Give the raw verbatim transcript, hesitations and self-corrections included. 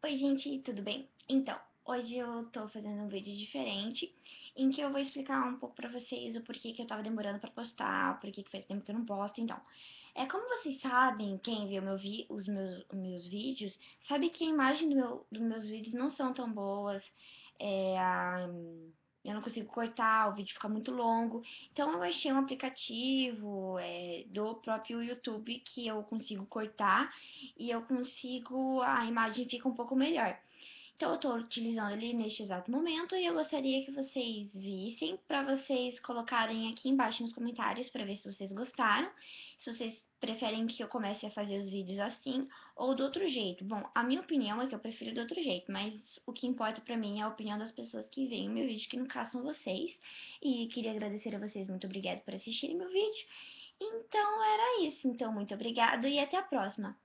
Oi, gente, tudo bem? Então, hoje eu tô fazendo um vídeo diferente, em que eu vou explicar um pouco pra vocês o porquê que eu tava demorando pra postar, o porquê que faz tempo que eu não posto. Então, é como vocês sabem, quem viu meu vi os meus, os meus vídeos, sabe que a imagem do meu, dos meus vídeos não são tão boas, é, a, eu não consigo cortar, o vídeo fica muito longo. Então, eu achei um aplicativo é, do próprio YouTube que eu consigo cortar e eu consigo, a imagem fica um pouco melhor. Então eu estou utilizando ele neste exato momento e eu gostaria que vocês vissem para vocês colocarem aqui embaixo nos comentários para ver se vocês gostaram, se vocês preferem que eu comece a fazer os vídeos assim ou do outro jeito. Bom, a minha opinião é que eu prefiro do outro jeito, mas o que importa para mim é a opinião das pessoas que veem o meu vídeo, que no caso são vocês. E queria agradecer a vocês, muito obrigada por assistirem meu vídeo. Então era isso, então muito obrigada e até a próxima.